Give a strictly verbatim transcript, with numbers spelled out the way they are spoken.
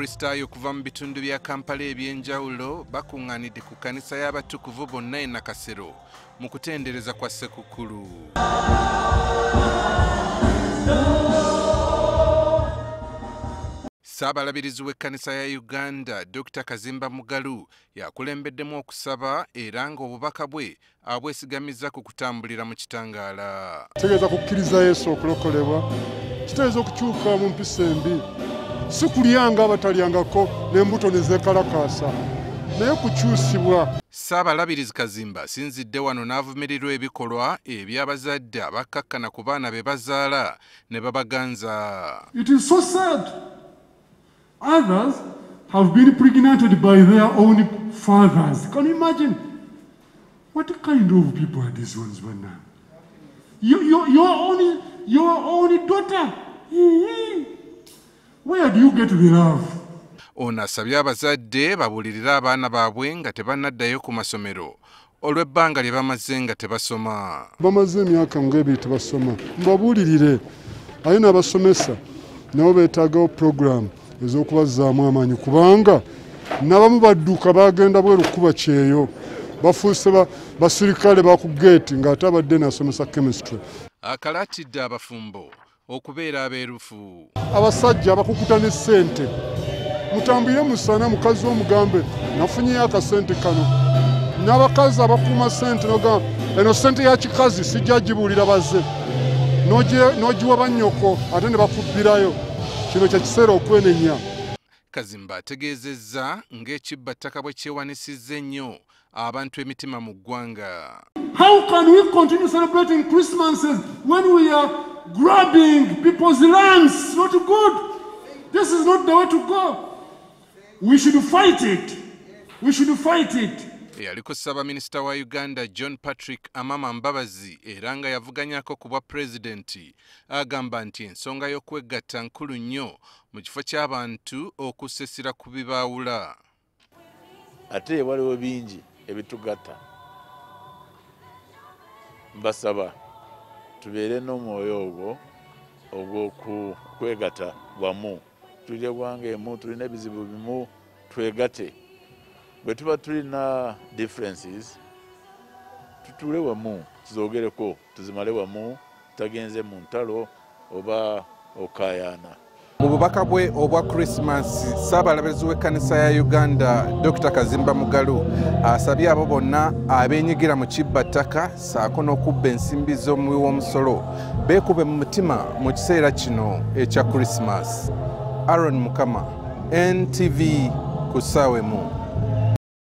Abakristaayo okuva mu bitundu bya Kampala ebyenjawulo bakungaanidde ku kkanisa y'abatukuvu bonna e Nakasero mu kutendereza kwa Ssekukkulu. Ssaabalabirizi w'ekkanisa ya Uganda Doctor Kazimba Mugalu yakulembeddemu okusaba era ng'obubaka bwe abwesigamiza ku kutambulira mu kitangaala. Kitegeeza kukkiriza Yesu okulokolebwa, kitegeeza okukyuka mu mpisa embi, si kulyanga abatalyangako n'embuto ne zeekalakaasa, naye kukyusibwa. Ssaabalabirizi Kazimba asinzidde wano n'avumirirwa ebikolwa eby'abazadde abakkakkana ku baana be bazaala ne babaganza. It is so sad. Others have been impregnated by their own fathers. Can you imagine? What kind of people are these ones, man? You, you, your own, your own daughter. Where do you get the love? Ono asabye abazadde babulirira abaana baabwe nga tebannaddayo ku masomero olw'ebbanga lye bamaze nga tebasoma. Bamaze emyaka ng'ebiri tebasoma. Mbabuulirire aye n'abasomesa nabo beetaagawo program ez'okubazzaamu amaanyi kubanga n'abamu badduka bagenda bweru kuba kyeyo bafuuse basirikale baku geeti ng'ate abadde n'asomesa chemistry. Akalatidde abafumbo okubeera abeerufu. Abasajja abakukuta ne ssente mutambulire musana mukazi omugambe nafunyeyo akasente kano, n'abakazi abakuuma ssente nogamba eno ssente ya kikazi sijja gibuulira bazze n'ogiwa bannyoko ate ne bakubbirayo. Kino kye kiseera okwenenya. Kazimba ategeezezza ng'ekibbattaka bwe kyewanisizza ennyo abantu emitima mu ggwanga. How can we continue celebrating Christmases when we are grabbing people's lands? Not good. This is not the way to go. We should fight it. We should fight it. Eyaliko Ssaabaminisita wa Uganda John Patrick Amama Mbabazi era nga yavuganyako ku bwa pulezidenti agamba nti ensonga y'okwegatta nkulu nnyo mu kifo ky'abantu okusesera ku bibaawula. Ate waliwo bingi ebitugatta. Mbasaba tubeere n'omwoyo ogwo ogw'okwegatta wamu. Tuli eggwanga emu, tulina ebizibu bimu, twegatte. Bwe tuba tulina differences tutuule wamu tuzoogereko tuzimale wamu tutagenze mu ntalo oba okaayana. Mu bubaka bwe obwa Christmas, Ssaabalabirizi w'ekkanisa ya Uganda Doctor Kazimba Mugalu asabye abo bonna abeenyigira mu kibbattaka ssaako n'okubba ensimbi z'omuwi w'omusolo beekube mu mutima mu kiseera kino ekya Christmas. Aaron Mukama, N T V ku ssaawa emu.